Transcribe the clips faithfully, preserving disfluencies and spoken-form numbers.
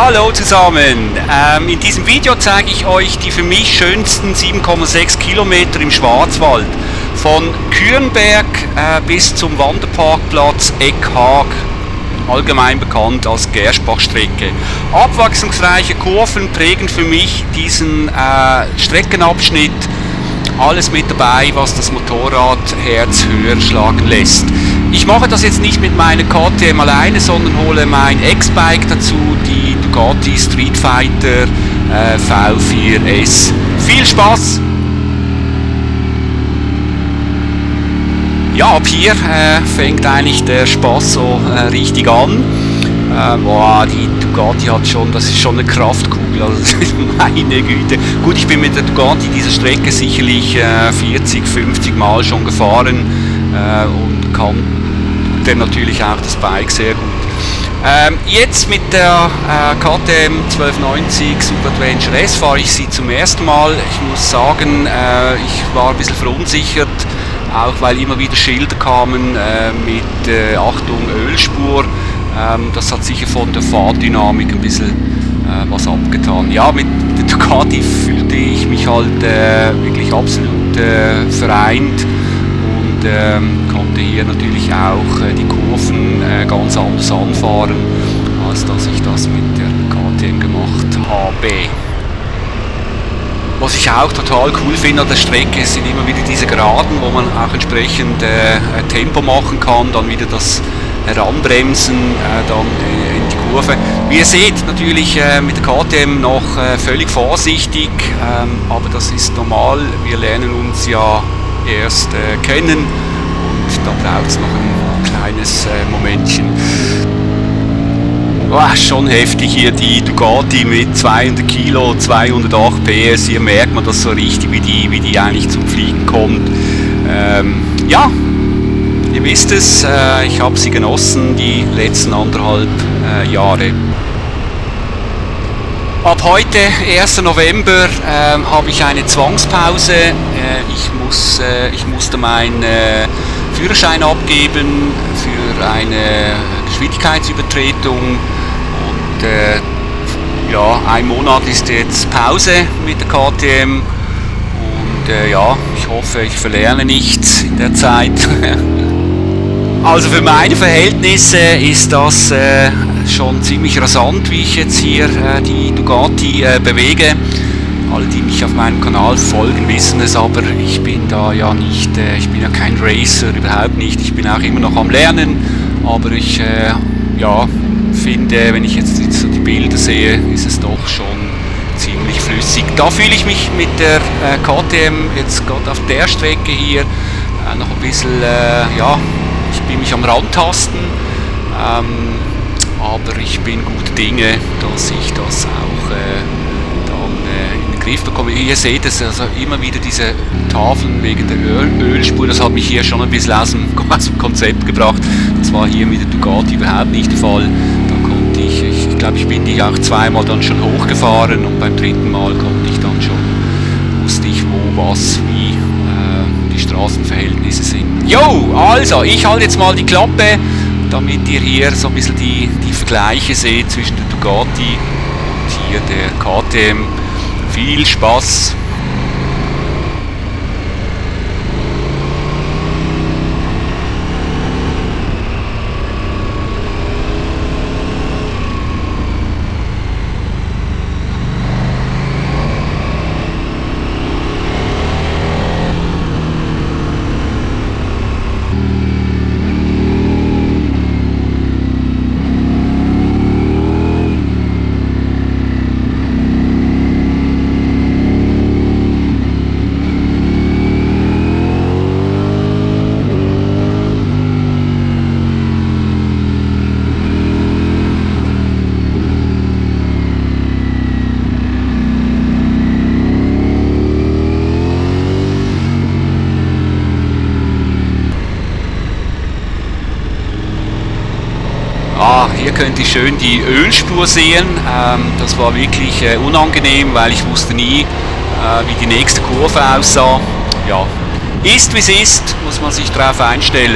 Hallo zusammen, ähm, in diesem Video zeige ich euch die für mich schönsten sieben Komma sechs Kilometer im Schwarzwald. Von Kürenberg äh, bis zum Wanderparkplatz Eckhaag, allgemein bekannt als Gerschbach-Strecke. Abwechslungsreiche Kurven prägen für mich diesen äh, Streckenabschnitt. Alles mit dabei, was das Motorradherz höher schlagen lässt. Ich mache das jetzt nicht mit meiner K T M alleine, sondern hole mein Ex-Bike dazu, die Ducati Street Fighter äh, V vier S. Viel Spaß! Ja, ab hier äh, fängt eigentlich der Spaß so äh, richtig an. Äh, boah, die Ducati hat schon, das ist schon eine Kraftkugel, also meine Güte. Gut, ich bin mit der Ducati diese Strecke sicherlich äh, vierzig, fünfzig Mal schon gefahren äh, und kann dann natürlich auch das Bike sehr gut. Ähm, jetzt mit der äh, K T M zwölf neunzig Super Adventure S fahre ich sie zum ersten Mal. Ich muss sagen, äh, ich war ein bisschen verunsichert, auch weil immer wieder Schilder kamen äh, mit äh, Achtung Ölspur. Ähm, das hat sicher von der Fahrdynamik ein bisschen äh, was abgetan. Ja, mit der Ducati fühlte ich mich halt äh, wirklich absolut äh, vereint und ähm, konnte hier natürlich auch äh, die Kurven äh, ganz anders anfahren, als dass ich das mit der K T M gemacht habe. Was ich auch total cool finde an der Strecke, sind immer wieder diese Geraden, wo man auch entsprechend äh, Tempo machen kann, dann wieder das Heranbremsen, äh, dann äh, in die Kurve. Wie ihr seht, natürlich äh, mit der K T M noch äh, völlig vorsichtig, ähm, aber das ist normal. Wir lernen uns ja erst äh, kennen und da braucht es noch ein kleines äh, Momentchen. Oh, schon heftig hier die Ducati mit zweihundert Kilo, zweihundertacht P S. Hier merkt man das so richtig, wie die, wie die eigentlich zum Fliegen kommt. Ähm, ja, ihr wisst es, äh, ich habe sie genossen, die letzten anderthalb äh, Jahre. Ab heute, ersten November, äh, habe ich eine Zwangspause. Äh, ich, muss, äh, ich musste meinen äh, Führerschein abgeben für eine Geschwindigkeitsübertretung. Und äh, ja, ein Monat ist jetzt Pause mit der K T M. Und äh, ja, ich hoffe, ich verlerne nichts in der Zeit. Also für meine Verhältnisse ist das äh, schon ziemlich rasant, wie ich jetzt hier äh, die Ducati äh, bewege. Alle, die mich auf meinem Kanal folgen, wissen es, aber ich bin da ja nicht, äh, ich bin ja kein Racer, überhaupt nicht. Ich bin auch immer noch am Lernen, aber ich äh, ja, finde, wenn ich jetzt so die Bilder sehe, ist es doch schon ziemlich flüssig. Da fühle ich mich mit der äh, K T M jetzt gerade auf der Strecke hier äh, noch ein bisschen, äh, ja, ich bin mich am Rantasten, ähm, aber ich bin gute Dinge, dass ich das auch äh, dann äh, in den Griff bekomme. Ihr seht es, also immer wieder diese Tafeln wegen der Öl Ölspur, das hat mich hier schon ein bisschen aus dem, aus dem Konzept gebracht. Das war hier mit der Ducati überhaupt nicht der Fall. Da konnte ich, ich, ich glaube, ich bin die auch zweimal dann schon hochgefahren und beim dritten Mal konnte ich dann schon, wusste ich wo, was, wie äh, die Straßenverhältnisse sind. Jo, also, ich halte jetzt mal die Klappe, damit ihr hier so ein bisschen die, die Vergleiche seht zwischen der Ducati und hier der K T M. Viel Spaß! Ah, hier könnt ihr schön die Ölspur sehen. Ähm, das war wirklich äh, unangenehm, weil ich wusste nie, äh, wie die nächste Kurve aussah. Ja, ist wie es ist, muss man sich darauf einstellen.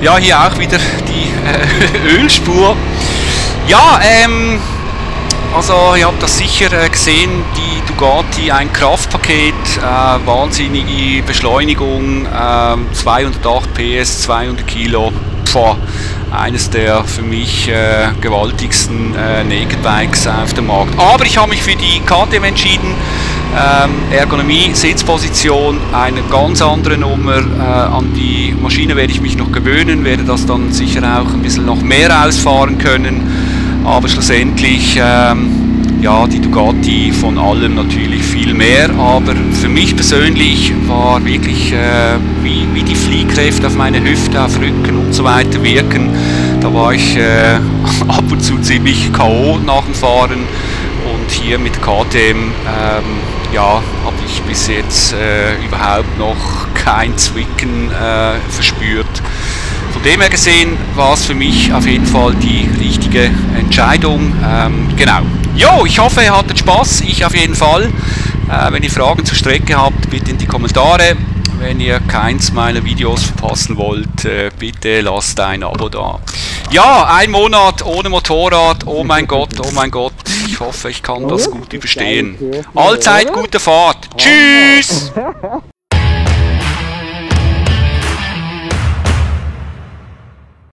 Ja, hier auch wieder die äh, Ölspur. Ja, ähm, also ihr habt das sicher äh, gesehen, die Ducati, ein Kraftpaket, äh, wahnsinnige Beschleunigung, äh, zweihundertacht P S, zweihundert Kilo, Pfah, eines der für mich äh, gewaltigsten äh, Naked Bikes auf dem Markt. Aber ich habe mich für die K T M entschieden. Ähm, Ergonomie, Sitzposition, eine ganz andere Nummer. Äh, an die Maschine werde ich mich noch gewöhnen, werde das dann sicher auch ein bisschen noch mehr ausfahren können. Aber schlussendlich, ähm, ja, die Ducati von allem natürlich viel mehr. Aber für mich persönlich war wirklich, äh, wie, wie die Fliehkräfte auf meine Hüfte, auf Rücken und so weiter wirken. Da war ich äh, ab und zu ziemlich K O nach dem Fahren. Und hier mit K T M, ähm, ja, habe ich bis jetzt äh, überhaupt noch kein Zwicken äh, verspürt. Von dem her gesehen war es für mich auf jeden Fall die richtige Entscheidung. Ähm, genau. Jo, ich hoffe, ihr hattet Spaß. Ich auf jeden Fall. Äh, wenn ihr Fragen zur Strecke habt, bitte in die Kommentare. Wenn ihr keins meiner Videos verpassen wollt, äh, bitte lasst ein Abo da. Ja, ein Monat ohne Motorrad. Oh mein Gott, oh mein Gott. Ich hoffe, ich kann das gut überstehen. Allzeit gute Fahrt. Tschüss!